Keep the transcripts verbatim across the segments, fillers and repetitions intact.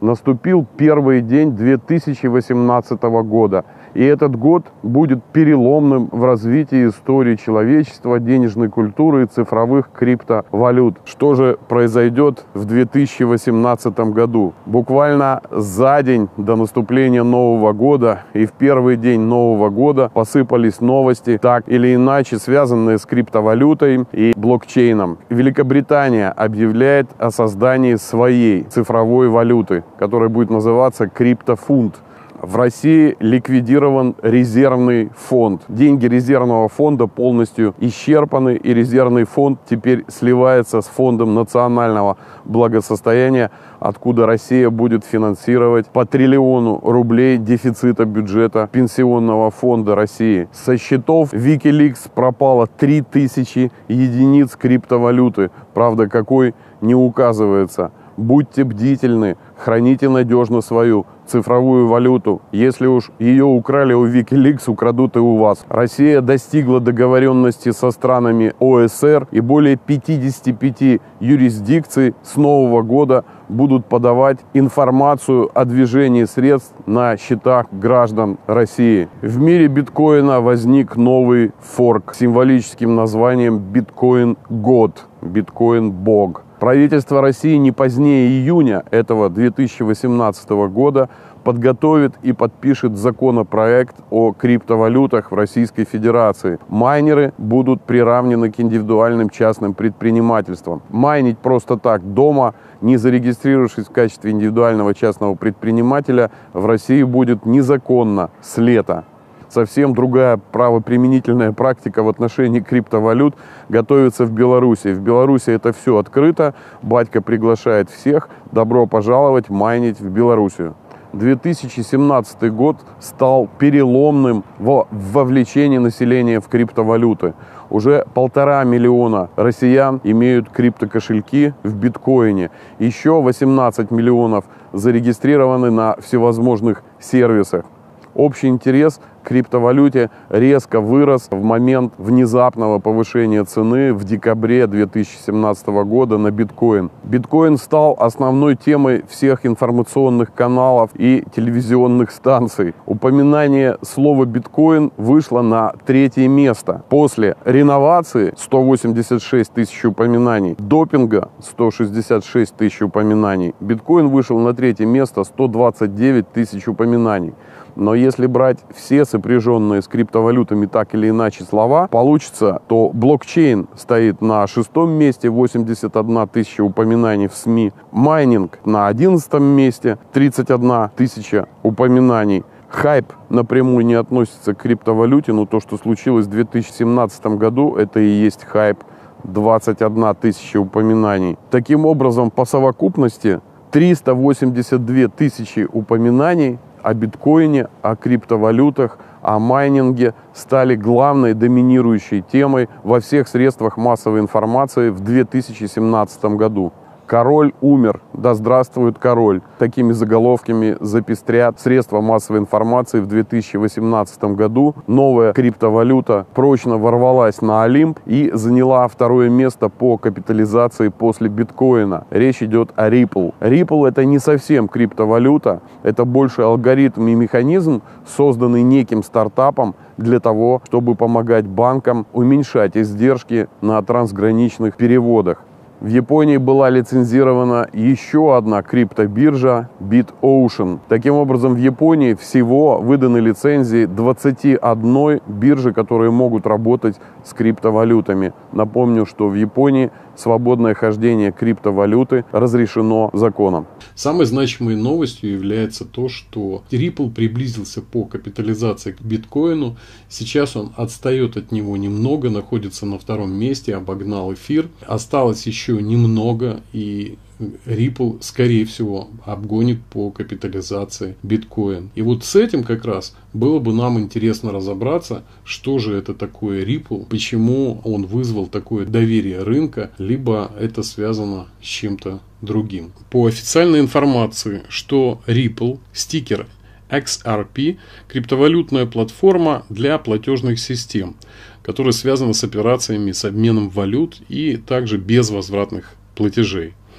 наступил первый день две тысячи восемнадцатого года. И этот год будет переломным в развитии истории человечества, денежной культуры и цифровых криптовалют. Что же произойдет в две тысячи восемнадцатом году? Буквально за день до наступления Нового года и в первый день Нового года посыпались новости, так или иначе связанные с криптовалютой и блокчейном. Великобритания объявляет о создании своей цифровой валюты, которая будет называться криптофунт. В России ликвидирован резервный фонд. Деньги резервного фонда полностью исчерпаны, и резервный фонд теперь сливается с фондом национального благосостояния, откуда Россия будет финансировать по триллиону рублей дефицита бюджета Пенсионного фонда России. Со счетов Wikileaks пропало три тысячи единиц криптовалюты. Правда, какой не указывается. Будьте бдительны, храните надежно свою цифровую валюту. Если уж ее украли у Wikileaks, украдут и у вас. Россия достигла договоренности со странами О Э С Р, и более пятидесяти пяти юрисдикций с нового года будут подавать информацию о движении средств на счетах граждан России. В мире биткоина возник новый форк с символическим названием биткоин-год, биткоин-бог. Правительство России не позднее июня этого две тысячи восемнадцатого года подготовит и подпишет законопроект о криптовалютах в Российской Федерации. Майнеры будут приравнены к индивидуальным частным предпринимательствам. Майнить просто так дома, не зарегистрировавшись в качестве индивидуального частного предпринимателя, в России будет незаконно с лета. Совсем другая правоприменительная практика в отношении криптовалют готовится в Беларуси. В Беларуси это все открыто. Батька приглашает всех. Добро пожаловать майнить в Белоруссию. две тысячи семнадцатый год стал переломным во вовлечении населения в криптовалюты. Уже полтора миллиона россиян имеют криптокошельки в биткоине. Еще восемнадцать миллионов зарегистрированы на всевозможных сервисах. Общий интерес к криптовалюте резко вырос в момент внезапного повышения цены в декабре две тысячи семнадцатого года на биткоин. Биткоин стал основной темой всех информационных каналов и телевизионных станций. Упоминание слова биткоин вышло на третье место. После реновации сто восемьдесят шесть тысяч упоминаний, допинга сто шестьдесят шесть тысяч упоминаний. Биткоин вышел на третье место, сто двадцать девять тысяч упоминаний. Но если брать все сопряженные с криптовалютами так или иначе слова, получится, то блокчейн стоит на шестом месте, восемьдесят одна тысяча упоминаний в СМИ. Майнинг на одиннадцатом месте, тридцать одна тысяча упоминаний. Хайп напрямую не относится к криптовалюте, но то, что случилось в две тысячи семнадцатом году, это и есть хайп. двадцать одна тысяча упоминаний. Таким образом, по совокупности триста восемьдесят две тысячи упоминаний о биткоине, о криптовалютах, о майнинге стали главной доминирующей темой во всех средствах массовой информации в две тысячи семнадцатом году. Король умер, да здравствует король. Такими заголовками запестрят средства массовой информации в две тысячи восемнадцатом году. Новая криптовалюта прочно ворвалась на Олимп и заняла второе место по капитализации после биткоина. Речь идет о Ripple. Ripple — это не совсем криптовалюта, это больше алгоритм и механизм, созданный неким стартапом для того, чтобы помогать банкам уменьшать издержки на трансграничных переводах. В Японии была лицензирована еще одна криптобиржа BitOcean. Таким образом, в Японии всего выданы лицензии двадцати одной биржи, которые могут работать с криптовалютами. Напомню, что в Японии свободное хождение криптовалюты разрешено законом. Самой значимой новостью является то, что Ripple приблизился по капитализации к биткоину. Сейчас он отстает от него немного, находится на втором месте, обогнал эфир. Осталось еще немного, и Ripple, скорее всего, обгонит по капитализации биткоин. И вот с этим как раз было бы нам интересно разобраться, что же это такое Ripple, почему он вызвал такое доверие рынка, либо это связано с чем-то другим. По официальной информации, что Ripple, стикер икс ар пи, криптовалютная платформа для платежных систем, которая связана с операциями с обменом валют и также безвозвратных платежей.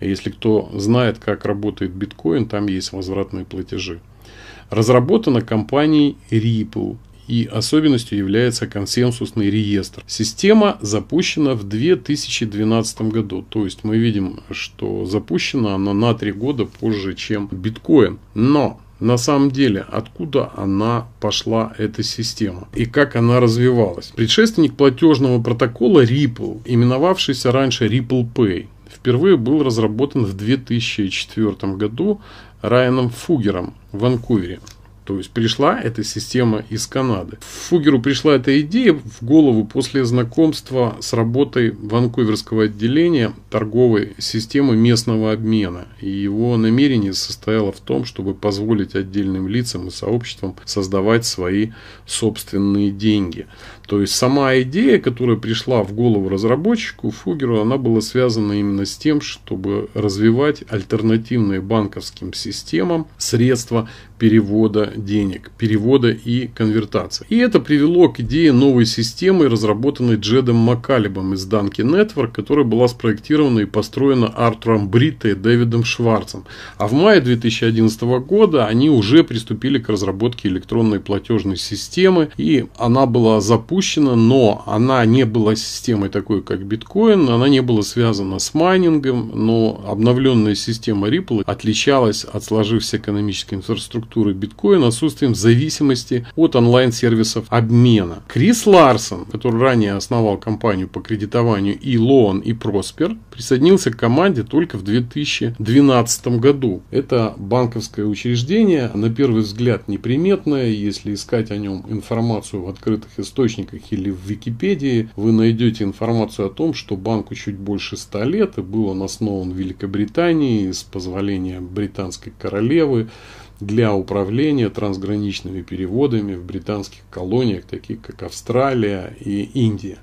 Если кто знает, как работает биткоин, там есть возвратные платежи. Разработана компанией Ripple. И особенностью является консенсусный реестр. Система запущена в две тысячи двенадцатом году. То есть мы видим, что запущена она на три года позже, чем биткоин. Но на самом деле, откуда она пошла, эта система, и как она развивалась? Предшественник платежного протокола Ripple, именовавшийся раньше Ripple Pay, впервые был разработан в две тысячи четвёртом году Райаном Фугером в Ванкувере. То есть пришла эта система из Канады. Фугеру пришла эта идея в голову после знакомства с работой ванкуверского отделения торговой системы местного обмена. И его намерение состояло в том, чтобы позволить отдельным лицам и сообществам создавать свои собственные деньги. То есть сама идея, которая пришла в голову разработчику Фугеру, она была связана именно с тем, чтобы развивать альтернативные банковским системам средства перевода денег, перевода и конвертации. И это привело к идее новой системы, разработанной Джедом Маккалебом из Danke Network, которая была спроектирована и построена Артуром Бритто и Дэвидом Шварцем. А в мае две тысячи одиннадцатого года они уже приступили к разработке электронной платежной системы, и она была запущена, но она не была системой такой, как биткоин, она не была связана с майнингом, но обновленная система Ripple отличалась от сложившейся экономической инфраструктуры биткоина отсутствием зависимости от онлайн-сервисов обмена. Крис Ларсон, который ранее основал компанию по кредитованию и Loan, и Prosper, присоединился к команде только в две тысячи двенадцатом году. Это банковское учреждение, на первый взгляд неприметное. Если искать о нем информацию в открытых источниках или в Википедии, вы найдете информацию о том, что банку чуть больше ста лет, и был он основан в Великобритании с позволения британской королевы для управления трансграничными переводами в британских колониях, таких как Австралия и Индия.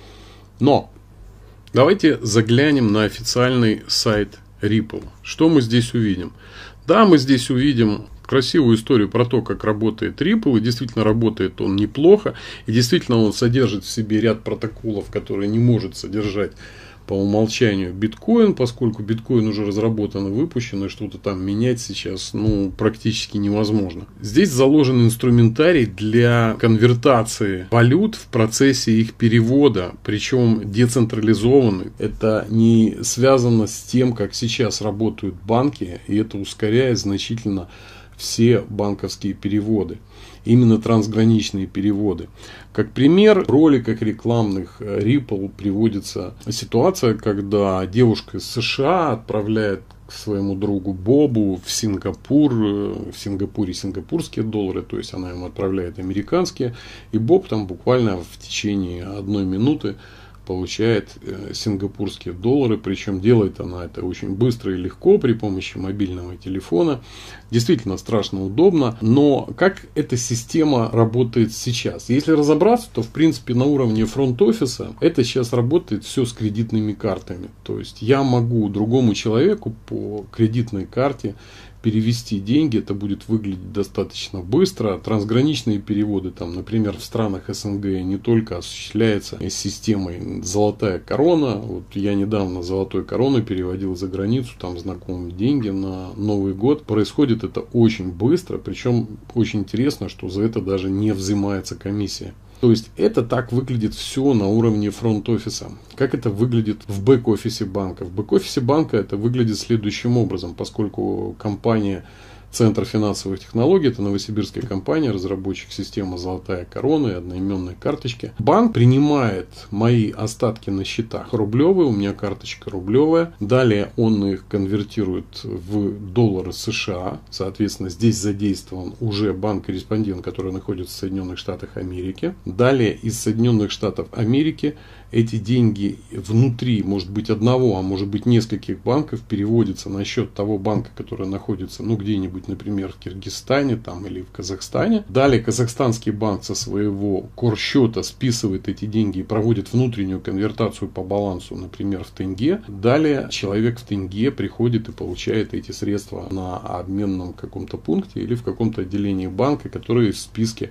Но давайте заглянем на официальный сайт Ripple. Что мы здесь увидим? Да, мы здесь увидим красивую историю про то, как работает Ripple. И действительно работает он неплохо. И действительно он содержит в себе ряд протоколов, которые не может содержать по умолчанию биткоин, поскольку биткоин уже разработан и выпущен, и что-то там менять сейчас ну, практически невозможно. Здесь заложен инструментарий для конвертации валют в процессе их перевода, причем децентрализованный. Это не связано с тем, как сейчас работают банки, и это ускоряет значительно все банковские переводы. Именно трансграничные переводы. Как пример, в роликах рекламных Ripple приводится ситуация, когда девушка из США отправляет к своему другу Бобу в Сингапур, в Сингапуре сингапурские доллары, то есть она ему отправляет американские, и Боб там буквально в течение одной минуты получает сингапурские доллары, причем делает она это очень быстро и легко при помощи мобильного телефона. Действительно страшно удобно, но как эта система работает сейчас? Если разобраться, то в принципе на уровне фронт-офиса это сейчас работает все с кредитными картами. То есть я могу другому человеку по кредитной карте перевести деньги, это будет выглядеть достаточно быстро. Трансграничные переводы, там, например, в странах СНГ не только осуществляются системой «Золотая корона». Вот я недавно «Золотой короной» переводил за границу, там знакомые деньги на Новый год. Происходит это очень быстро, причем очень интересно, что за это даже не взимается комиссия. То есть это так выглядит все на уровне фронт-офиса. Как это выглядит в бэк-офисе банка? В бэк-офисе банка это выглядит следующим образом, поскольку компания Центр финансовых технологий, это новосибирская компания, разработчик системы «Золотая корона» и одноименной карточки. Банк принимает мои остатки на счетах рублевые, у меня карточка рублевая. Далее он их конвертирует в доллары США. Соответственно, здесь задействован уже банк-корреспондент, который находится в Соединенных Штатах Америки. Далее из Соединенных Штатов Америки эти деньги внутри, может быть, одного, а может быть, нескольких банков переводятся на счет того банка, который находится, ну, где-нибудь, например, в Киргизстане там, или в Казахстане. Далее казахстанский банк со своего корсчета списывает эти деньги и проводит внутреннюю конвертацию по балансу, например, в тенге. Далее человек в тенге приходит и получает эти средства на обменном каком-то пункте или в каком-то отделении банка, которые в списке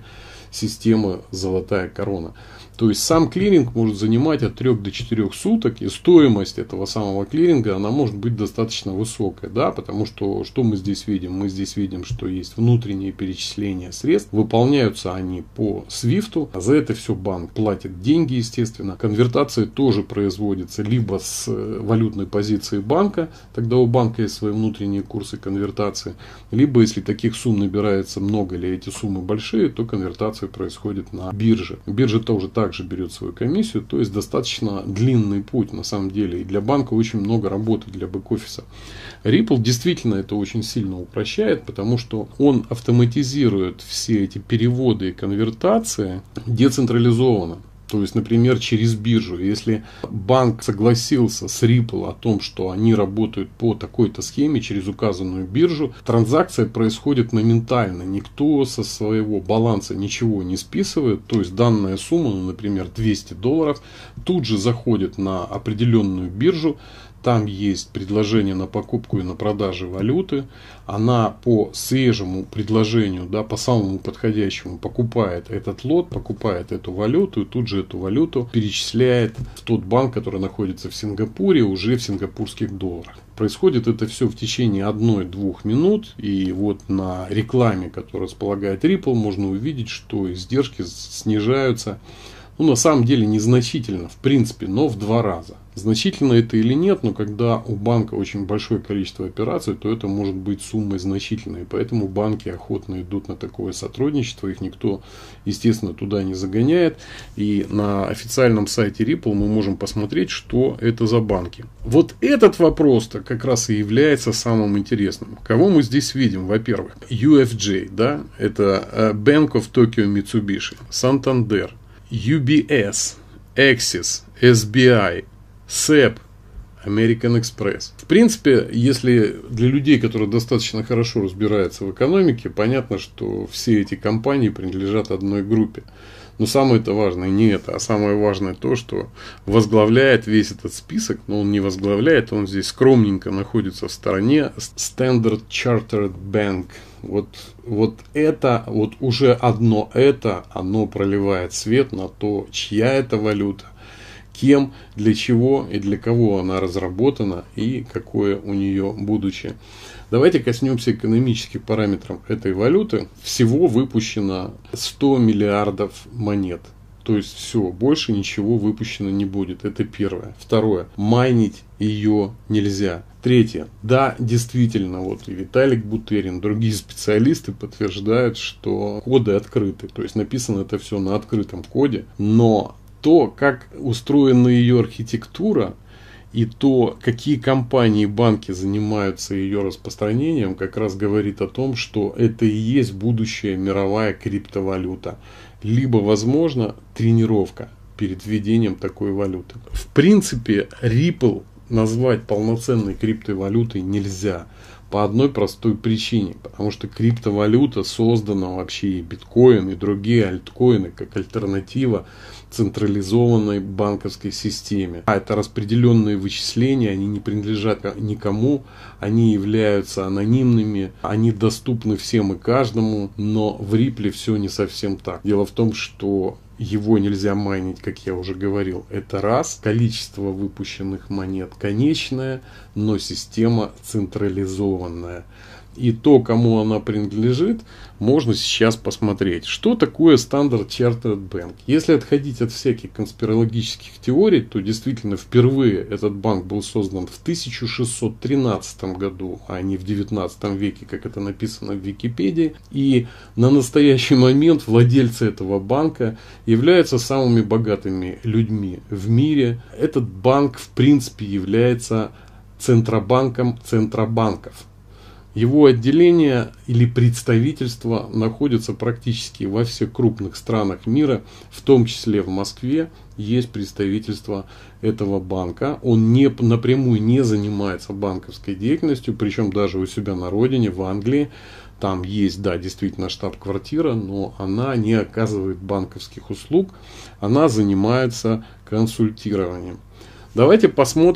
системы «Золотая корона». То есть сам клиринг может занимать от трёх до четырёх суток, и стоимость этого самого клиринга, она может быть достаточно высокая, да, потому что что мы здесь видим? Мы здесь видим, что есть внутренние перечисления средств, выполняются они по свифту, а за это все банк платит деньги, естественно. Конвертация тоже производится либо с валютной позиции банка, тогда у банка есть свои внутренние курсы конвертации, либо если таких сумм набирается много или эти суммы большие, то конвертация происходит на бирже. Биржа тоже так также берет свою комиссию, то есть достаточно длинный путь на самом деле, и для банка очень много работы для бэк-офиса. Ripple действительно это очень сильно упрощает, потому что он автоматизирует все эти переводы и конвертации децентрализованно. То есть, например, через биржу. Если банк согласился с Ripple о том, что они работают по такой-то схеме через указанную биржу, транзакция происходит моментально. Никто со своего баланса ничего не списывает. То есть, данная сумма, ну, например, двести долларов, тут же заходит на определенную биржу. Там есть предложение на покупку и на продажу валюты. Она по свежему предложению, да, по самому подходящему покупает этот лот, покупает эту валюту и тут же эту валюту перечисляет в тот банк, который находится в Сингапуре, уже в сингапурских долларах. Происходит это все в течение одной-двух минут. И вот на рекламе, которую располагает Ripple, можно увидеть, что издержки снижаются. Ну, на самом деле незначительно, в принципе, но в два раза. Значительно это или нет, но когда у банка очень большое количество операций, то это может быть суммой значительной. Поэтому банки охотно идут на такое сотрудничество, их никто, естественно, туда не загоняет. И на официальном сайте Ripple мы можем посмотреть, что это за банки. Вот этот вопрос-то как раз и является самым интересным. Кого мы здесь видим? Во-первых, ю эф джей, да, это Bank of Tokyo Mitsubishi, Santander, ю би эс, Axis, эс би ай, сэп, American Express. В принципе, если для людей, которые достаточно хорошо разбираются в экономике, понятно, что все эти компании принадлежат одной группе. Но самое-то важное не это, а самое важное то, что возглавляет весь этот список, но он не возглавляет, он здесь скромненько находится в стороне, Standard Chartered Bank. Вот, вот это, вот уже одно это, оно проливает свет на то, чья это валюта, кем, для чего и для кого она разработана и какое у нее будущее. Давайте коснемся экономических параметров этой валюты. Всего выпущено сто миллиардов монет. То есть все, больше ничего выпущено не будет. Это первое. Второе. Майнить ее нельзя. Третье. Да, действительно, вот и Виталик Бутерин, другие специалисты подтверждают, что коды открыты. То есть написано это все на открытом коде. Но то, как устроена ее архитектура, и то, какие компании и банки занимаются ее распространением, как раз говорит о том, что это и есть будущая мировая криптовалюта. Либо, возможно, тренировка перед введением такой валюты. В принципе, Ripple назвать полноценной криптовалютой нельзя. По одной простой причине. Потому что криптовалюта создана вообще и биткоин, и другие альткоины как альтернатива централизованной банковской системе. А это распределенные вычисления, они не принадлежат никому, они являются анонимными, они доступны всем и каждому, но в Ripple все не совсем так. Дело в том, что его нельзя майнить, как я уже говорил. Это раз. Количество выпущенных монет конечное, но система централизованная. И то, кому она принадлежит, можно сейчас посмотреть. Что такое Standard Chartered Bank? Если отходить от всяких конспирологических теорий, то действительно впервые этот банк был создан в тысяча шестьсот тринадцатом году, а не в девятнадцатом веке, как это написано в Википедии. И на настоящий момент владельцы этого банка являются самыми богатыми людьми в мире. Этот банк в принципе является центробанком центробанков. Его отделение или представительство находится практически во всех крупных странах мира, в том числе в Москве есть представительство этого банка. Он не, напрямую не занимается банковской деятельностью, причем даже у себя на родине, в Англии. Там есть, да, действительно штаб-квартира, но она не оказывает банковских услуг, она занимается консультированием. Давайте посмотрим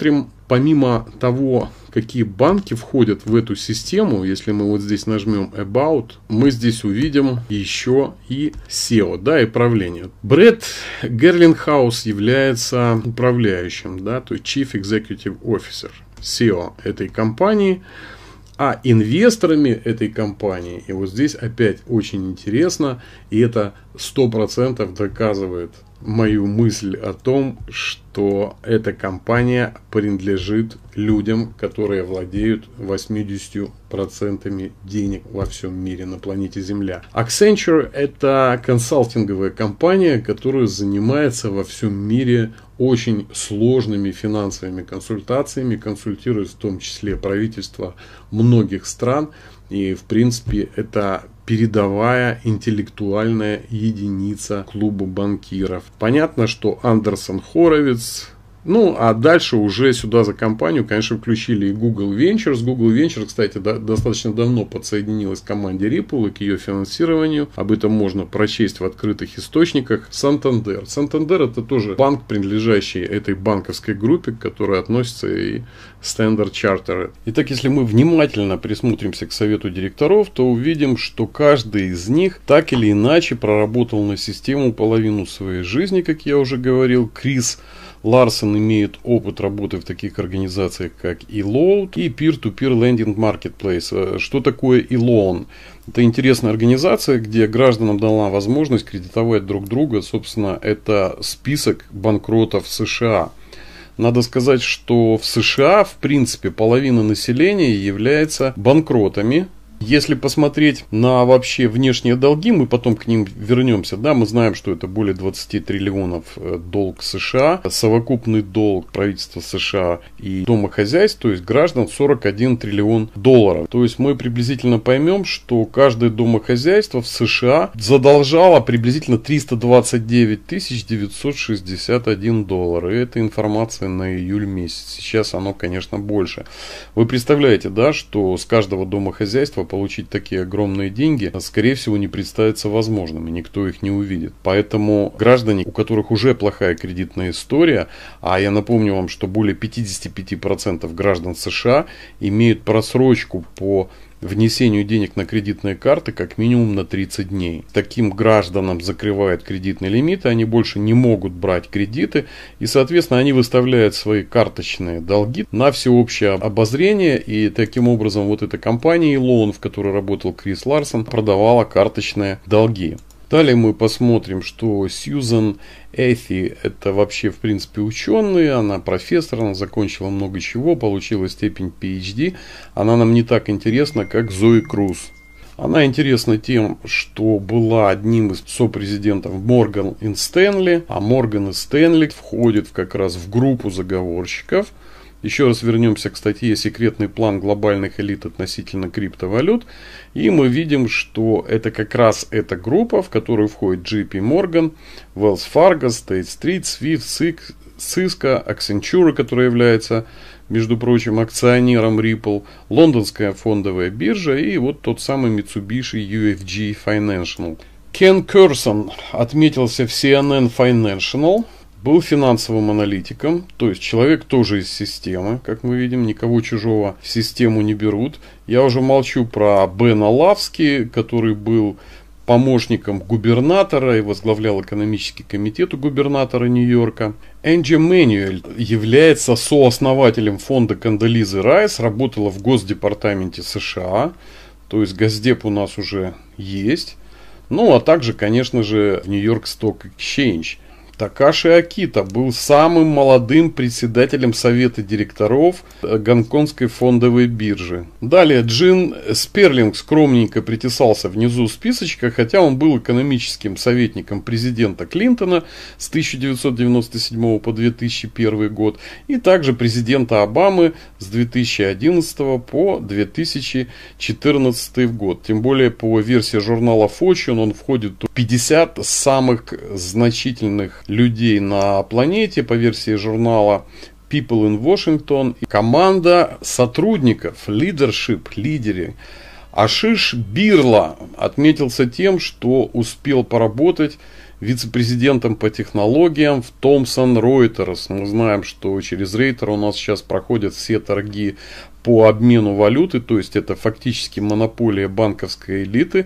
помимо того, какие банки входят в эту систему, если мы вот здесь нажмем About, мы здесь увидим еще и сео, да, и правление. Брэд Герлингхаус является управляющим, да, то есть Chief Executive Officer, сео этой компании. А инвесторами этой компании, и вот здесь опять очень интересно, и это сто процентов доказывает мою мысль о том, что эта компания принадлежит людям, которые владеют восемьдесят процентов денег во всем мире на планете Земля. Accenture – это консалтинговая компания, которая занимается во всем мире очень сложными финансовыми консультациями, консультирует в том числе правительства многих стран. И, в принципе, это передовая интеллектуальная единица клуба банкиров. Понятно, что Андерсон Хоровиц. Ну, а дальше уже сюда за компанию, конечно, включили и Google Ventures. Google Ventures, кстати, до, достаточно давно подсоединилась к команде Ripple и к ее финансированию. Об этом можно прочесть в открытых источниках. Santander. Santander – это тоже банк, принадлежащий этой банковской группе, к которой относится и Standard Chartered. Итак, если мы внимательно присмотримся к совету директоров, то увидим, что каждый из них так или иначе проработал на систему половину своей жизни, как я уже говорил. Крис Ларсон имеет опыт работы в таких организациях, как eLoan и Peer-to-Peer Lending Marketplace. Что такое eLoan? Это интересная организация, где гражданам дана возможность кредитовать друг друга. Собственно, это список банкротов США. Надо сказать, что в США, в принципе, половина населения является банкротами. Если посмотреть на вообще внешние долги, мы потом к ним вернемся. Да, мы знаем, что это более двадцать триллионов долг США, совокупный долг правительства США и домохозяйств, то есть граждан, сорок один триллион долларов. То есть мы приблизительно поймем, что каждое домохозяйство в США задолжало приблизительно триста двадцать девять тысяч девятьсот шестьдесят один доллар. И это информация на июль месяц. Сейчас оно, конечно, больше. Вы представляете, да, что с каждого домохозяйства получить такие огромные деньги, скорее всего, не представится возможным, и никто их не увидит. Поэтому граждане, у которых уже плохая кредитная история, а я напомню вам, что более пятьдесят пять процентов граждан США имеют просрочку по внесению денег на кредитные карты как минимум на тридцать дней. Таким гражданам закрывают кредитные лимиты, они больше не могут брать кредиты, и, соответственно, они выставляют свои карточные долги на всеобщее обозрение, и таким образом вот эта компания eLoan, в которой работал Крис Ларсон, продавала карточные долги. Далее мы посмотрим, что Сьюзан Эфи – это вообще, в принципе, ученый, она профессор, она закончила много чего, получила степень пи эйч ди. Она нам не так интересна, как Зои Круз. Она интересна тем, что была одним из сопрезидентов Морган и Стэнли, а Морган и Стэнли входит как раз в группу заговорщиков. Еще раз вернемся к статье «Секретный план глобальных элит относительно криптовалют». И мы видим, что это как раз эта группа, в которую входит джей пи Morgan, Wells Fargo, State Street, Swift, Cisco, Accenture, которая является, между прочим, акционером Ripple, лондонская фондовая биржа и вот тот самый Mitsubishi ю эф джи Financial. Кен Керсон отметился в си эн эн Financial. Был финансовым аналитиком, то есть человек тоже из системы, как мы видим, никого чужого в систему не берут. Я уже молчу про Бена Лавски, который был помощником губернатора и возглавлял экономический комитет у губернатора Нью-Йорка. Энджи Мэнюэль является сооснователем фонда Кондолизы Райс, работала в Госдепартаменте США, то есть Госдеп у нас уже есть. Ну, а также, конечно же, в Нью-Йорк Stock Exchange. Такаши Акита был самым молодым председателем совета директоров гонконгской фондовой биржи. Далее Джин Сперлинг скромненько притесался внизу списочка, хотя он был экономическим советником президента Клинтона с тысяча девятьсот девяносто седьмого по две тысячи первый год и также президента Обамы с две тысячи одиннадцатого по две тысячи четырнадцатый год. Тем более по версии журнала Fortune он входит в пятьдесят самых значительных людей на планете по версии журнала People in Washington. Команда сотрудников, leadership, лидеры. Ашиш Бирла отметился тем, что успел поработать вице-президентом по технологиям в Thomson Reuters. Мы знаем, что через Рейтер у нас сейчас проходят все торги по обмену валюты, то есть это фактически монополия банковской элиты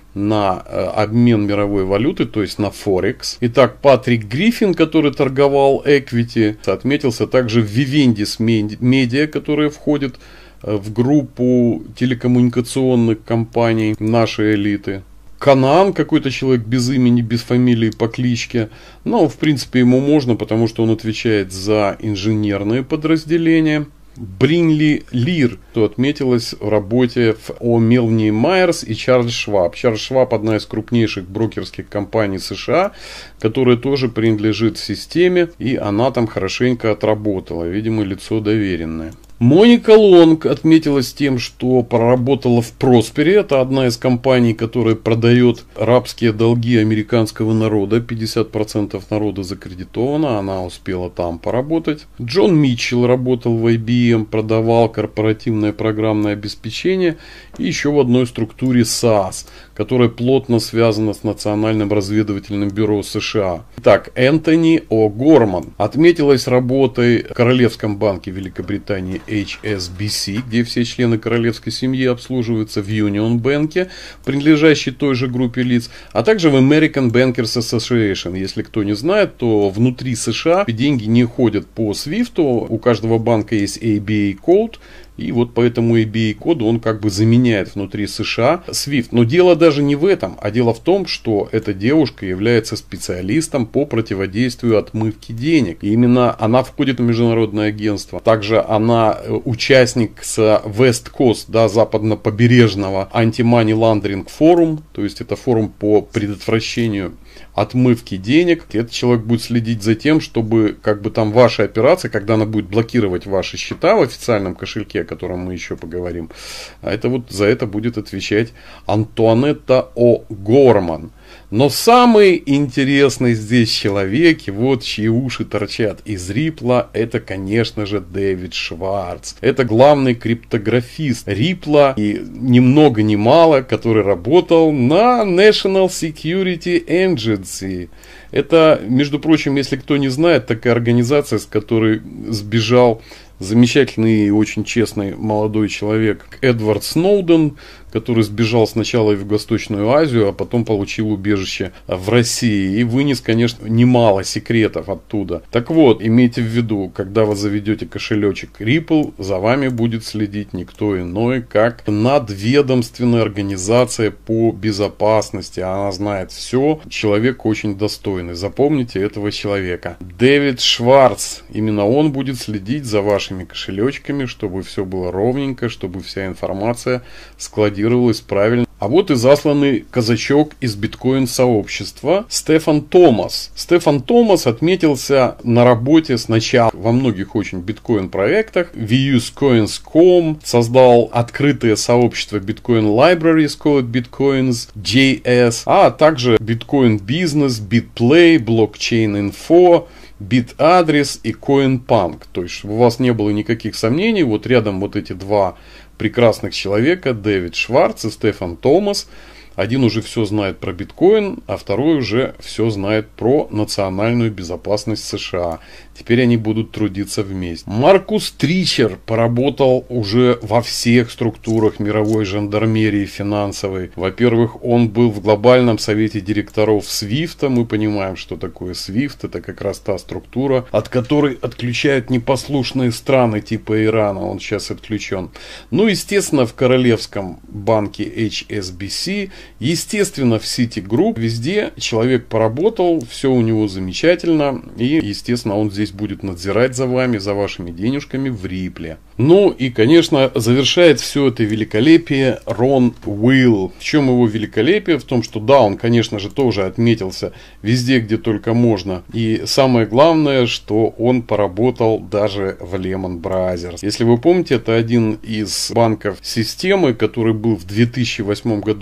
на обмен мировой валюты, то есть на Форекс. Итак, Патрик Гриффин, который торговал Equity, отметился также в Vivendis Media, которая входит в группу телекоммуникационных компаний нашей элиты. Канаан, какой-то человек без имени, без фамилии, по кличке. Но, в принципе, ему можно, потому что он отвечает за инженерные подразделения. Бринли Лир, то отметилась в работе в о Мелни Майерс и Чарльз Шваб. Чарльз Шваб — одна из крупнейших брокерских компаний США, которая тоже принадлежит системе, и она там хорошенько отработала, видимо, лицо доверенное. Моника Лонг отметилась тем, что проработала в Проспере. Это одна из компаний, которая продает рабские долги американского народа. пятьдесят процентов народа закредитовано. Она успела там поработать. Джон Митчелл работал в ай би эм, продавал корпоративное программное обеспечение. И еще в одной структуре САС, которая плотно связана с Национальным разведывательным бюро США. Итак, Энтони О. Горман отметилась работой в Королевском банке Великобритании эйч эс би си, где все члены королевской семьи обслуживаются, в Union Bank, принадлежащей той же группе лиц, а также в American Bankers Association. Если кто не знает, то внутри США деньги не ходят по свифту, у каждого банка есть эй би эй-код, и вот по этому эй би эй-коду он как бы заменяет внутри США свифт. Но дело даже не в этом, а дело в том, что эта девушка является специалистом по противодействию отмывке денег. И именно она входит в международное агентство. Также она участник с West Coast, да, западно-побережного Anti-Money Laundering Forum, то есть это форум по предотвращению отмывки денег. Этот человек будет следить за тем, чтобы как бы там ваша операция, когда она будет блокировать ваши счета в официальном кошельке, о котором мы еще поговорим, а это вот за это будет отвечать Антуанетта О. Горман. Но самый интересный здесь человек, и вот чьи уши торчат из Рипла, это, конечно же, Дэвид Шварц. Это главный криптографист Рипла, и ни много ни мало, который работал на National Security Agency. Это, между прочим, если кто не знает, такая организация, с которой сбежал замечательный и очень честный молодой человек Эдвард Сноуден, который сбежал сначала в Юго-Восточную Азию, а потом получил убежище в России и вынес, конечно, немало секретов оттуда. Так вот, имейте в виду, когда вы заведете кошелечек Ripple, за вами будет следить никто иной, как надведомственная организация по безопасности. Она знает все. Человек очень достойный. Запомните этого человека. Дэвид Шварц. Именно он будет следить за вашими кошелечками, чтобы все было ровненько, чтобы вся информация складировалась правильно. А вот и засланный казачок из биткоин-сообщества Стефан Томас. Стефан Томас отметился на работе сначала во многих очень биткоин-проектах. ви ю эс коинс точка ком создал открытое сообщество Bitcoin Libraries, called Bitcoins джей эс, а также Bitcoin Business, BitPlay, Blockchain Info, BitAddress и CoinPunk. То есть, чтобы у вас не было никаких сомнений, вот рядом вот эти два прекрасных человека, Дэвид Шварц и Стефан Томас. Один уже все знает про биткоин, а второй уже все знает про национальную безопасность США. Теперь они будут трудиться вместе. Маркус Тричер поработал уже во всех структурах мировой жандармерии финансовой. Во-первых, он был в глобальном совете директоров свифта. Мы понимаем, что такое свифт. Это как раз та структура, от которой отключают непослушные страны типа Ирана. Он сейчас отключен. Ну, естественно, в Королевском банке эйч эс би си. Естественно, в Citigroup. Везде человек поработал. Все у него замечательно. И, естественно, он здесь будет надзирать за вами, за вашими денежками в Рипле. Ну и, конечно, завершает все это великолепие Рон Уилл. В чем его великолепие? В том, что да, он, конечно же, тоже отметился везде, где только можно. И самое главное, что он поработал даже в Lehman Brothers. Если вы помните, это один из банков системы, который был в две тысячи восьмом году разорен.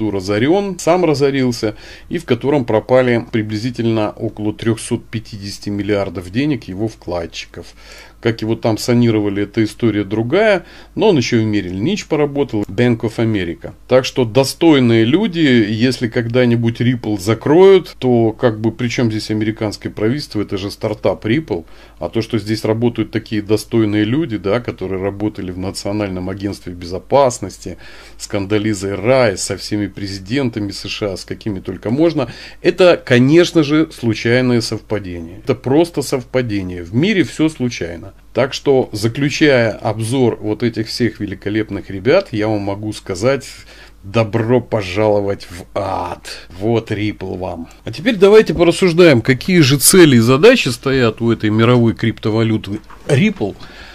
разорен, сам разорился, и в котором пропали приблизительно около триста пятьдесят миллиардов денег его вкладчиков. Как его там санировали, эта история другая, но он еще и в Мерил Линч поработал, Bank of America. Так что достойные люди, если когда-нибудь Ripple закроют, то как бы при чем здесь американское правительство, это же стартап Ripple, а то, что здесь работают такие достойные люди, да, которые работали в Национальном агентстве безопасности, с Кондолизой Райс, со всеми президентами США, с какими только можно, это, конечно же, случайное совпадение. Это просто совпадение. В мире все случайно. Так что, заключая обзор вот этих всех великолепных ребят, я вам могу сказать: добро пожаловать в ад. Вот Ripple вам. А теперь давайте порассуждаем, какие же цели и задачи стоят у этой мировой криптовалюты Ripple.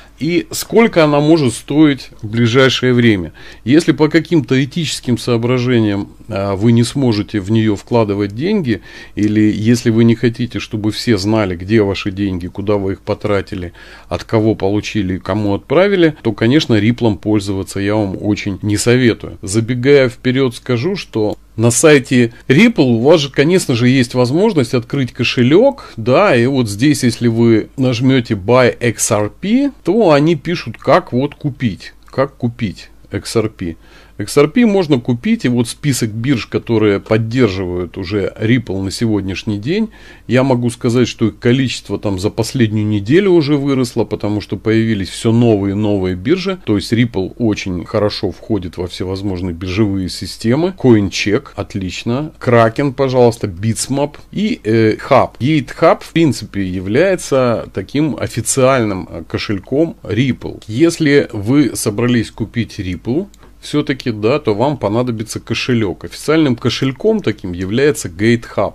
И сколько она может стоить в ближайшее время. Если по каким-то этическим соображениям а, вы не сможете в нее вкладывать деньги, или если вы не хотите, чтобы все знали, где ваши деньги, куда вы их потратили, от кого получили, кому отправили, то, конечно, Ripple пользоваться я вам очень не советую. Забегая вперед, скажу, что на сайте Ripple у вас же, конечно же, есть возможность открыть кошелек, да, и вот здесь, если вы нажмете Buy икс ар пи, то они пишут, как вот купить, как купить икс ар пи. икс ар пи можно купить, и вот список бирж, которые поддерживают уже Ripple на сегодняшний день, я могу сказать, что их количество там за последнюю неделю уже выросло, потому что появились все новые и новые биржи, то есть Ripple очень хорошо входит во всевозможные биржевые системы, CoinCheck, отлично, Kraken, пожалуйста, Bitsmap и э, Hub. GateHub, в принципе, является таким официальным кошельком Ripple. Если вы собрались купить Ripple, все-таки, да, то вам понадобится кошелек. Официальным кошельком таким является GateHub.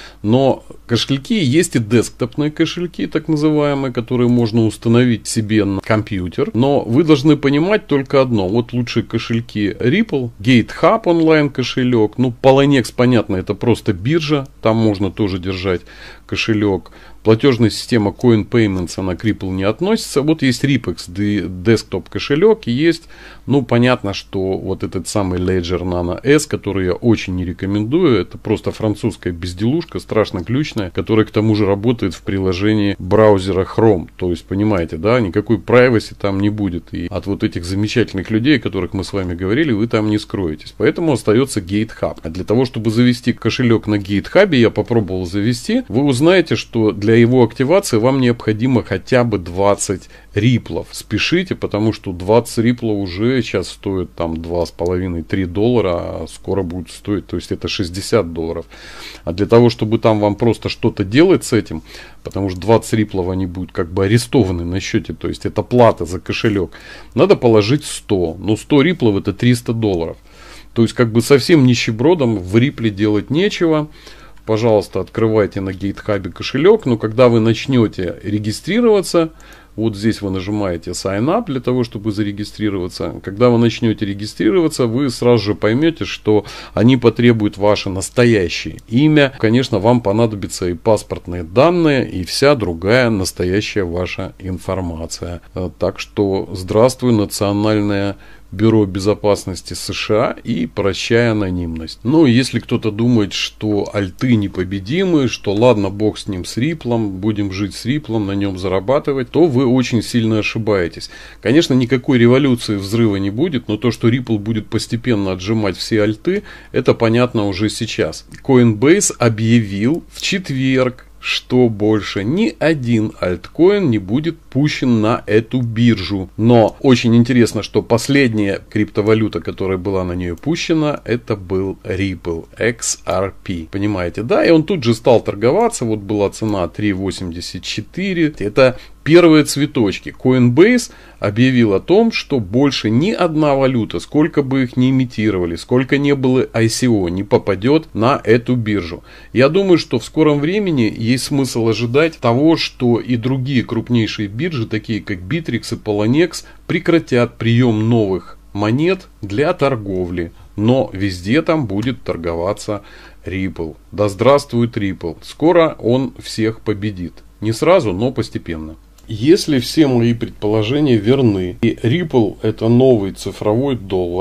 Но кошельки есть и десктопные кошельки, так называемые, которые можно установить себе на компьютер. Но вы должны понимать только одно. Вот лучшие кошельки Ripple, GateHub онлайн кошелек. Ну, Poloniex, понятно, это просто биржа. Там можно тоже держать кошелек. Платежная система CoinPayments, она к Ripple не относится. Вот есть Ripex, десктоп кошелек, и есть, ну, понятно, что вот этот самый Ledger Nano S, который я очень не рекомендую. Это просто французская безделушка, страшно ключная, которая к тому же работает в приложении браузера Chrome. То есть, понимаете, да, никакой privacy там не будет. И от вот этих замечательных людей, о которых мы с вами говорили, вы там не скроетесь. Поэтому остается GateHub. А для того, чтобы завести кошелек на GateHub, я попробовал завести, вы узнаете, что для его активации вам необходимо хотя бы двадцать риплов. Спешите, потому что двадцать риплов уже сейчас стоит там два с половиной - три доллара, а скоро будет стоить, то есть это шестьдесят долларов. А для того, чтобы там вам просто что-то делать с этим, потому что двадцать риплов они будут как бы арестованы на счете, то есть это плата за кошелек, надо положить сто. Но сто риплов это триста долларов. То есть как бы совсем нищебродом в рипле делать нечего. Пожалуйста, открывайте на GateHub кошелек, но когда вы начнете регистрироваться, вот здесь вы нажимаете Sign Up для того, чтобы зарегистрироваться. Когда вы начнете регистрироваться, вы сразу же поймете, что они потребуют ваше настоящее имя. Конечно, вам понадобятся и паспортные данные, и вся другая настоящая ваша информация. Так что здравствуй, национальная Бюро безопасности США, и прощай анонимность. Ну, если кто-то думает, что альты непобедимы, что ладно, бог с ним, с Риплом, будем жить с Риплом, на нем зарабатывать, то вы очень сильно ошибаетесь. Конечно, никакой революции, взрыва не будет, но то, что Ripple будет постепенно отжимать все альты, это понятно уже сейчас. Coinbase объявил в четверг, что больше ни один альткоин не будет пущен на эту биржу. Но очень интересно, что последняя криптовалюта, которая была на нее пущена, это был Ripple икс ар пи. Понимаете, да? И он тут же стал торговаться. Вот была цена три восемьдесят четыре. Это первые цветочки. Coinbase объявил о том, что больше ни одна валюта, сколько бы их ни имитировали, сколько не было ай си о, не попадет на эту биржу. Я думаю, что в скором времени есть смысл ожидать того, что и другие крупнейшие биржи, такие как Bittrex и Poloniex, прекратят прием новых монет для торговли. Но везде там будет торговаться Ripple. Да здравствует Ripple. Скоро он всех победит. Не сразу, но постепенно. Если все мои предположения верны, и Ripple это новый цифровой доллар,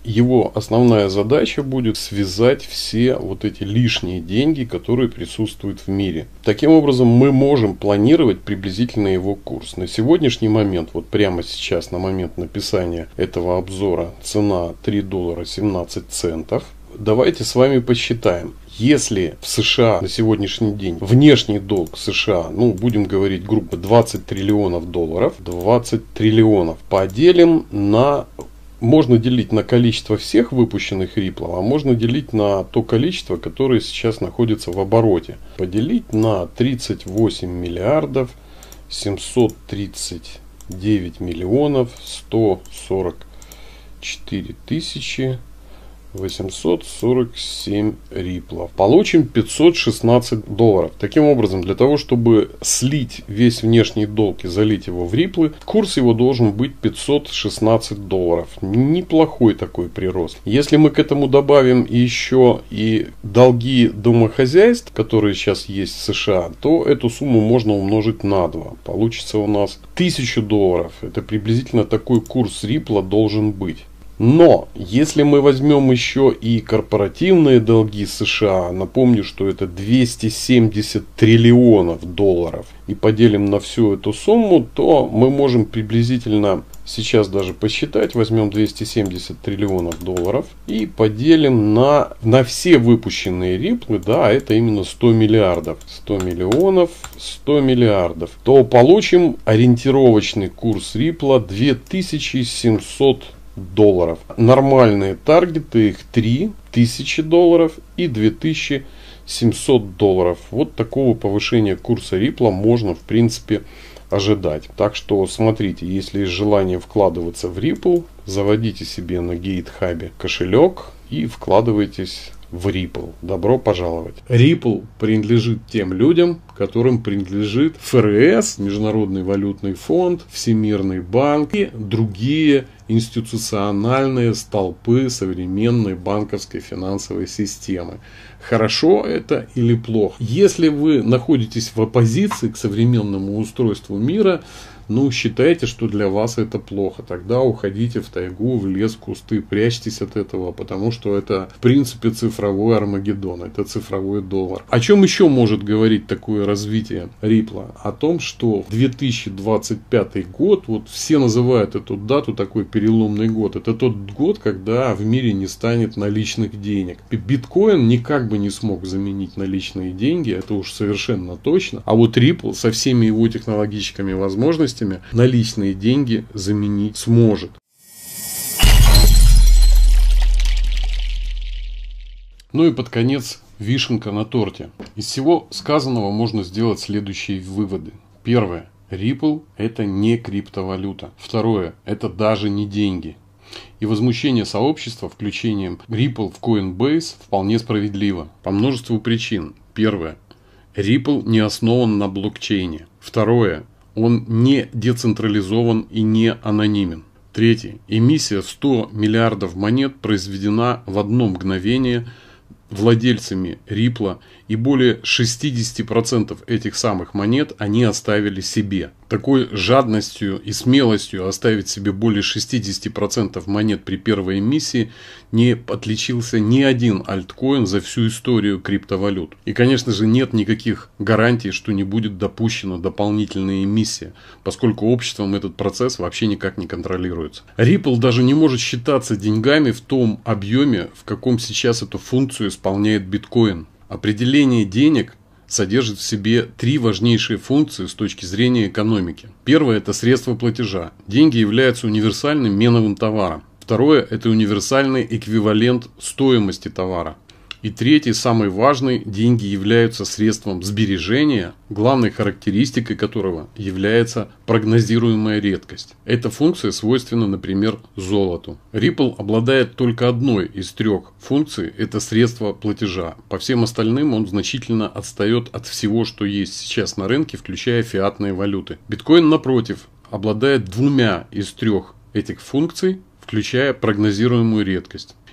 его основная задача будет связать все вот эти лишние деньги, которые присутствуют в мире. Таким образом, мы можем планировать приблизительно его курс. На сегодняшний момент, вот прямо сейчас, на момент написания этого обзора, цена три доллара семнадцать центов. Давайте с вами посчитаем. Если в США на сегодняшний день внешний долг США, ну, будем говорить грубо, двадцать триллионов долларов, двадцать триллионов поделим на... Можно делить на количество всех выпущенных Ripple, а можно делить на то количество, которое сейчас находится в обороте. Поделить на тридцать восемь миллиардов семьсот тридцать девять миллионов сто сорок четыре тысячи восемьсот сорок семь риплов. Получим пятьсот шестнадцать долларов. Таким образом, для того, чтобы слить весь внешний долг и залить его в риплы, курс его должен быть пятьсот шестнадцать долларов. Неплохой такой прирост. Если мы к этому добавим еще и долги домохозяйств, которые сейчас есть в США, то эту сумму можно умножить на два. Получится у нас тысяча долларов. Это приблизительно такой курс рипла должен быть. Но, если мы возьмем еще и корпоративные долги США, напомню, что это двести семьдесят триллионов долларов, и поделим на всю эту сумму, то мы можем приблизительно, сейчас даже посчитать, возьмем двести семьдесят триллионов долларов и поделим на, на все выпущенные риплы, да, это именно сто миллиардов, сто миллионов, сто миллиардов, то получим ориентировочный курс рипла две тысячи семьсот долларов. Нормальные таргеты их три тысячи долларов и две тысячи семьсот долларов. Вот такого повышения курса рипла можно в принципе ожидать. Так что смотрите, если есть желание вкладываться в Ripple, заводите себе на GateHub кошелек и вкладывайтесь в Ripple. Добро пожаловать. Ripple принадлежит тем людям, которым принадлежит эф эр эс, Международный валютный фонд, Всемирный банк и другие институциональные столпы современной банковской финансовой системы. Хорошо это или плохо? Если вы находитесь в оппозиции к современному устройству мира, ну, считайте, что для вас это плохо. Тогда уходите в тайгу, в лес, в кусты, прячьтесь от этого, потому что это, в принципе, цифровой Армагеддон, это цифровой доллар. О чем еще может говорить такое развитие Рипла? О том, что две тысячи двадцать пятый год, вот все называют эту дату такой переломный год, это тот год, когда в мире не станет наличных денег. Биткоин никак бы не смог заменить наличные деньги, это уж совершенно точно. А вот Ripple со всеми его технологическими возможностями наличные деньги заменить сможет. Ну и под конец вишенка на торте. Из всего сказанного можно сделать следующие выводы. Первое. Ripple – это не криптовалюта. Второе. Это даже не деньги. И возмущение сообщества включением Ripple в Coinbase вполне справедливо. По множеству причин. Первое. Ripple не основан на блокчейне. Второе. Он не децентрализован и не анонимен. Третье. Эмиссия сто миллиардов монет произведена в одно мгновение владельцами Ripple, и более шестьдесят процентов этих самых монет они оставили себе. Такой жадностью и смелостью оставить себе более шестьдесят процентов монет при первой эмиссии не отличился ни один альткоин за всю историю криптовалют. И, конечно же, нет никаких гарантий, что не будет допущена дополнительная эмиссия, поскольку обществом этот процесс вообще никак не контролируется. Ripple даже не может считаться деньгами в том объеме, в каком сейчас эту функцию исполняет биткоин. Определение денег содержит в себе три важнейшие функции с точки зрения экономики. Первое – это средство платежа. Деньги являются универсальным меновым товаром. Второе – это универсальный эквивалент стоимости товара. И третий, самый важный, деньги являются средством сбережения, главной характеристикой которого является прогнозируемая редкость. Эта функция свойственна, например, золоту. Ripple обладает только одной из трех функций – это средство платежа. По всем остальным он значительно отстает от всего, что есть сейчас на рынке, включая фиатные валюты. Биткоин, напротив, обладает двумя из трех этих функций, включая прогнозируемую редкость.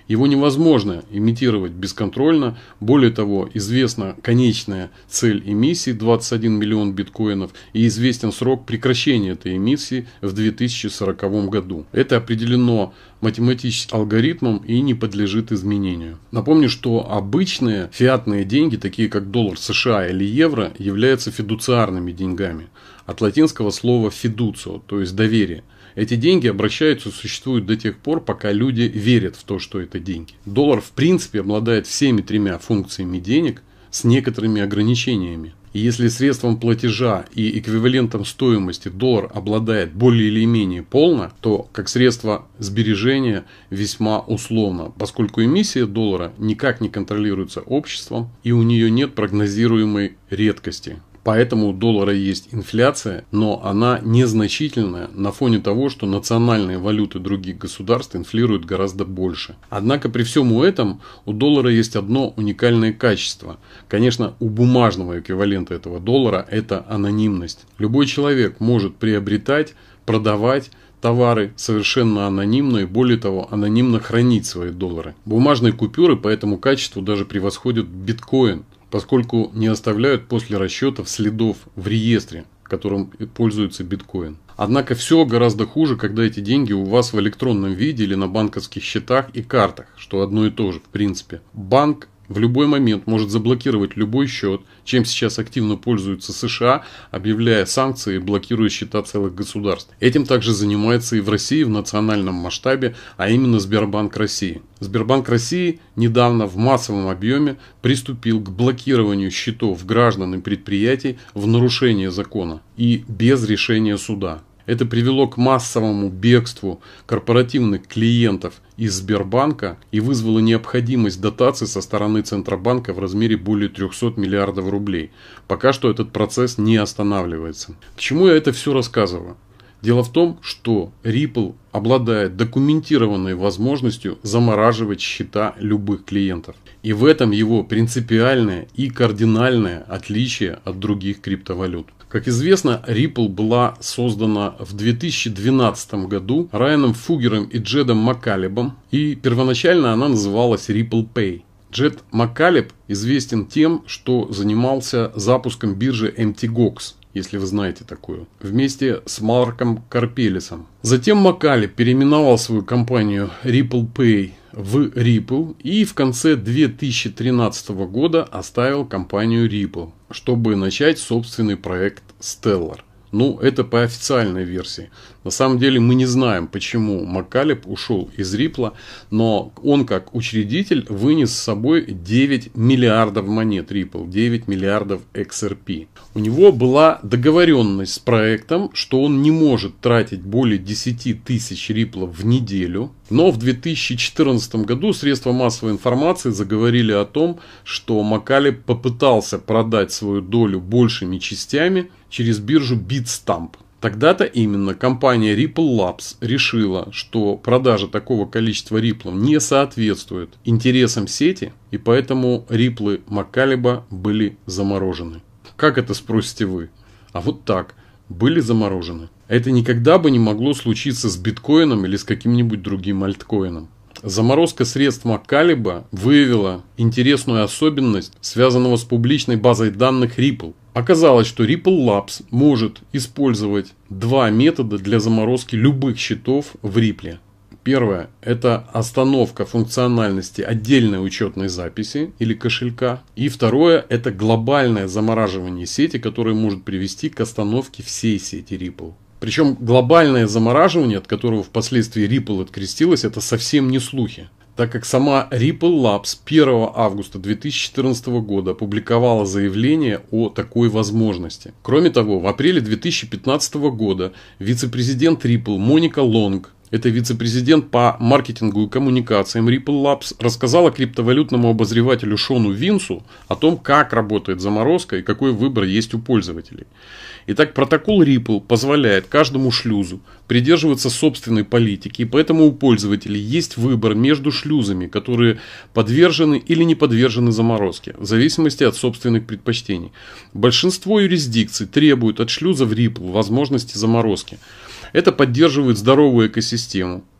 Его невозможно имитировать бесконтрольно. Более того, известна конечная цель эмиссии двадцать один миллион биткоинов и известен срок прекращения этой эмиссии в две тысячи сороковом году. Это определено математическим алгоритмом и не подлежит изменению. Напомню, что обычные фиатные деньги, такие как доллар США или евро, являются фидуциарными деньгами. От латинского слова fiducio, то есть доверие. Эти деньги обращаются и существуют до тех пор, пока люди верят в то, что это деньги. Доллар в принципе обладает всеми тремя функциями денег с некоторыми ограничениями. И если средством платежа и эквивалентом стоимости доллар обладает более или менее полно, то как средство сбережения весьма условно, поскольку эмиссия доллара никак не контролируется обществом и у нее нет прогнозируемой редкости. Поэтому у доллара есть инфляция, но она незначительная на фоне того, что национальные валюты других государств инфлируют гораздо больше. Однако при всем этом у доллара есть одно уникальное качество. Конечно, у бумажного эквивалента этого доллара это анонимность. Любой человек может приобретать, продавать товары совершенно анонимно и, более того, анонимно хранить свои доллары. Бумажные купюры по этому качеству даже превосходят биткоин, поскольку не оставляют после расчетов следов в реестре, которым пользуется биткоин. Однако все гораздо хуже, когда эти деньги у вас в электронном виде или на банковских счетах и картах, что одно и то же в принципе. Банк в любой момент может заблокировать любой счет, чем сейчас активно пользуются США, объявляя санкции и блокируя счета целых государств. Этим также занимается и в России в национальном масштабе, а именно Сбербанк России. Сбербанк России недавно в массовом объеме приступил к блокированию счетов граждан и предприятий в нарушение закона и без решения суда. Это привело к массовому бегству корпоративных клиентов из Сбербанка и вызвало необходимость дотаций со стороны Центробанка в размере более трёхсот миллиардов рублей. Пока что этот процесс не останавливается. К чему я это все рассказываю? Дело в том, что Ripple обладает документированной возможностью замораживать счета любых клиентов. И в этом его принципиальное и кардинальное отличие от других криптовалют. Как известно, Ripple была создана в две тысячи двенадцатом году Райаном Фугером и Джедом Маккалебом, и первоначально она называлась Ripple Pay. Джед Маккалеб известен тем, что занимался запуском биржи эм ти гокс, если вы знаете такую, вместе с Марком Карпелисом. Затем Маккалеб переименовал свою компанию Ripple Pay в Ripple и в конце две тысячи тринадцатого года оставил компанию Ripple, чтобы начать собственный проект Stellar. Ну, это по официальной версии. На самом деле мы не знаем, почему Маккалеб ушел из Ripple, но он как учредитель вынес с собой девять миллиардов монет Ripple, девять миллиардов икс ар пи. У него была договоренность с проектом, что он не может тратить более десяти тысяч Ripple в неделю. Но в две тысячи четырнадцатом году средства массовой информации заговорили о том, что Маккалеб попытался продать свою долю большими частями через биржу Bitstamp. Тогда-то именно компания Ripple Labs решила, что продажа такого количества Ripple не соответствует интересам сети, и поэтому Ripple Маккалеба были заморожены. Как это, спросите вы? А вот так. Были заморожены. Это никогда бы не могло случиться с биткоином или с каким-нибудь другим альткоином. Заморозка средств Маккалеба выявила интересную особенность, связанного с публичной базой данных Ripple. Оказалось, что Ripple Labs может использовать два метода для заморозки любых счетов в Ripple. Первое – это остановка функциональности отдельной учетной записи или кошелька. И второе – это глобальное замораживание сети, которое может привести к остановке всей сети Ripple. Причем глобальное замораживание, от которого впоследствии Ripple открестилась, это совсем не слухи. Так как сама Ripple Labs первого августа две тысячи четырнадцатого года опубликовала заявление о такой возможности. Кроме того, в апреле две тысячи пятнадцатого года вице-президент Ripple Моника Лонг, это вице-президент по маркетингу и коммуникациям Ripple Labs, рассказала криптовалютному обозревателю Шону Винсу о том, как работает заморозка и какой выбор есть у пользователей. Итак, протокол Ripple позволяет каждому шлюзу придерживаться собственной политики, и поэтому у пользователей есть выбор между шлюзами, которые подвержены или не подвержены заморозке, в зависимости от собственных предпочтений. Большинство юрисдикций требуют от шлюзов Ripple возможности заморозки. Это поддерживает здоровую экосистему,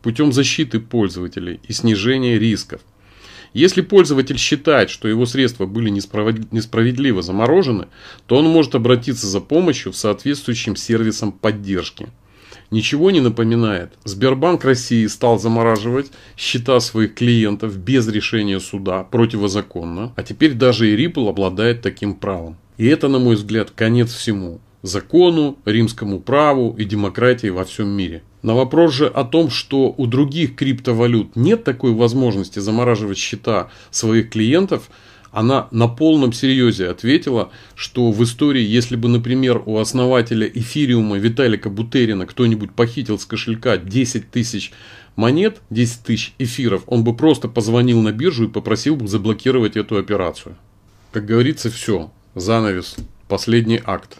путем защиты пользователей и снижения рисков. Если пользователь считает, что его средства были несправедливо заморожены, то он может обратиться за помощью в соответствующим сервисам поддержки. Ничего не напоминает? Сбербанк России стал замораживать счета своих клиентов без решения суда противозаконно, а теперь даже и Ripple обладает таким правом. И это, на мой взгляд, конец всему. Закону, римскому праву и демократии во всем мире. На вопрос же о том, что у других криптовалют нет такой возможности замораживать счета своих клиентов, она на полном серьезе ответила, что в истории, если бы, например, у основателя эфириума Виталика Бутерина кто-нибудь похитил с кошелька десять тысяч монет, десять тысяч эфиров, он бы просто позвонил на биржу и попросил бы заблокировать эту операцию. Как говорится, все, занавес, последний акт.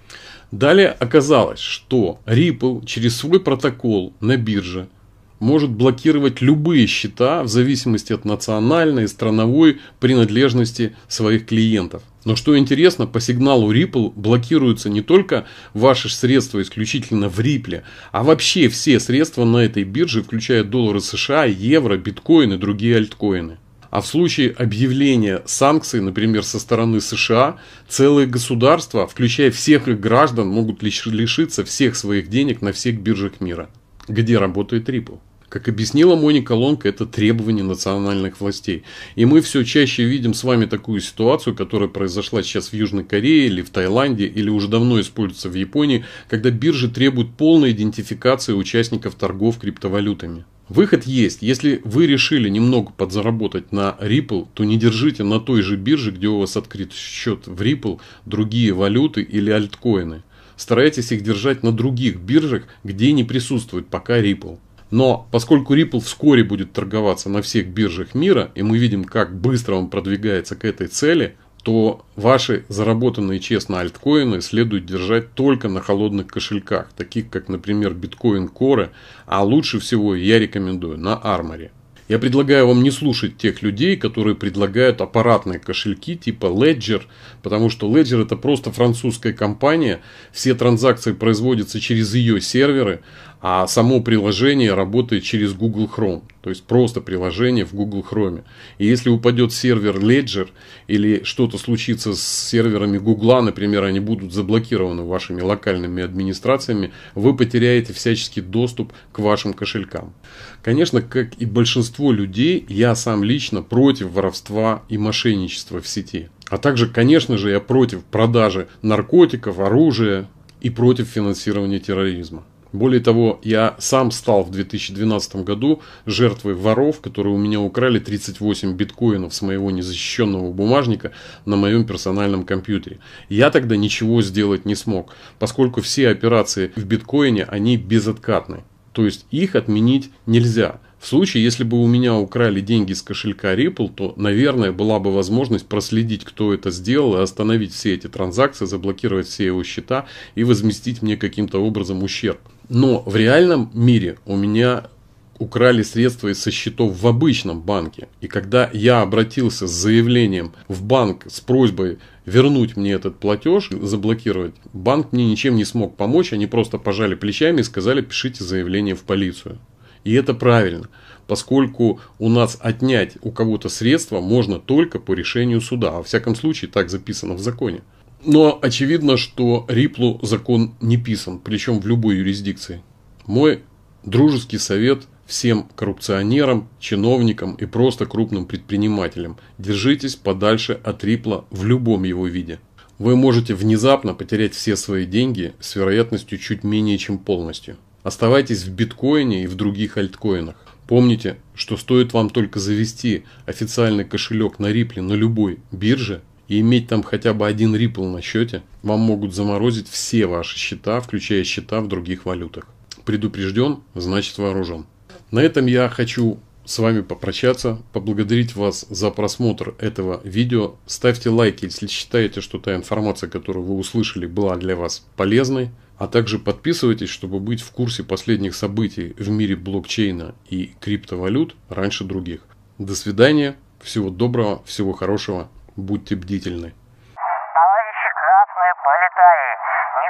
Далее оказалось, что Ripple через свой протокол на бирже может блокировать любые счета в зависимости от национальной и страновой принадлежности своих клиентов. Но что интересно, по сигналу Ripple блокируются не только ваши средства исключительно в Ripple, а вообще все средства на этой бирже, включая доллары США, евро, биткоин и другие альткоины. А в случае объявления санкций, например, со стороны США, целые государства, включая всех их граждан, могут лишиться всех своих денег на всех биржах мира. Где работает Ripple? Как объяснила Моника Лонг, это требование национальных властей. И мы все чаще видим с вами такую ситуацию, которая произошла сейчас в Южной Корее или в Таиланде, или уже давно используется в Японии, когда биржи требуют полной идентификации участников торгов криптовалютами. Выход есть. Если вы решили немного подзаработать на Ripple, то не держите на той же бирже, где у вас открыт счет в Ripple, другие валюты или альткоины. Старайтесь их держать на других биржах, где не присутствует пока Ripple. Но поскольку Ripple вскоре будет торговаться на всех биржах мира, и мы видим, как быстро он продвигается к этой цели, то ваши заработанные честно альткоины следует держать только на холодных кошельках, таких как, например, Bitcoin Core, а лучше всего я рекомендую на Armory. Я предлагаю вам не слушать тех людей, которые предлагают аппаратные кошельки типа Ledger, потому что Ledger это просто французская компания, все транзакции производятся через ее серверы, а само приложение работает через Google Chrome, то есть просто приложение в Google Chrome. И если упадет сервер Ledger или что-то случится с серверами Google, например, они будут заблокированы вашими локальными администрациями, вы потеряете всяческий доступ к вашим кошелькам. Конечно, как и большинство людей, я сам лично против воровства и мошенничества в сети. А также, конечно же, я против продажи наркотиков, оружия и против финансирования терроризма. Более того, я сам стал в две тысячи двенадцатом году жертвой воров, которые у меня украли тридцать восемь биткоинов с моего незащищенного бумажника на моем персональном компьютере. Я тогда ничего сделать не смог, поскольку все операции в биткоине, они безоткатны. То есть их отменить нельзя. В случае, если бы у меня украли деньги с кошелька Ripple, то, наверное, была бы возможность проследить, кто это сделал, и остановить все эти транзакции, заблокировать все его счета и возместить мне каким-то образом ущерб. Но в реальном мире у меня украли средства со счетов в обычном банке. И когда я обратился с заявлением в банк с просьбой вернуть мне этот платеж, заблокировать, банк мне ничем не смог помочь. Они просто пожали плечами и сказали: пишите заявление в полицию. И это правильно, поскольку у нас отнять у кого-то средства можно только по решению суда. Во всяком случае, так записано в законе. Но очевидно, что Ripple закон не писан, причем в любой юрисдикции. Мой дружеский совет всем коррупционерам, чиновникам и просто крупным предпринимателям: держитесь подальше от Ripple в любом его виде. Вы можете внезапно потерять все свои деньги с вероятностью чуть менее чем полностью. Оставайтесь в биткоине и в других альткоинах. Помните, что стоит вам только завести официальный кошелек на Ripple на любой бирже и иметь там хотя бы один Ripple на счете, вам могут заморозить все ваши счета, включая счета в других валютах. Предупрежден, значит вооружен. На этом я хочу с вами попрощаться, поблагодарить вас за просмотр этого видео. Ставьте лайки, если считаете, что та информация, которую вы услышали, была для вас полезной. А также подписывайтесь, чтобы быть в курсе последних событий в мире блокчейна и криптовалют раньше других. До свидания, всего доброго, всего хорошего, будьте бдительны. Товарищи красные полетаи, не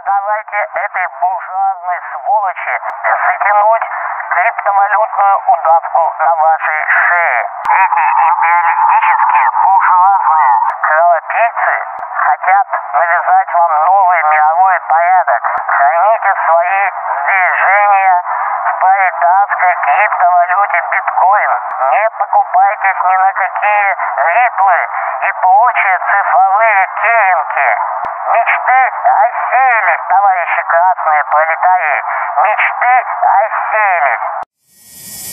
давайте этой буржуазной сволочи затянуть криптовалютную удавку на вашей шее. Эти империалистические буржуазные кровопийцы хотят навязать вам новый мировой порядок. Храните свои сбережения в пролетарской криптовалюте биткоин. Не покупайтесь ни на какие риплы и прочие цифровые керенки. Мечты рассеялись, товарищи красные пролетарии. Мечты рассеялись.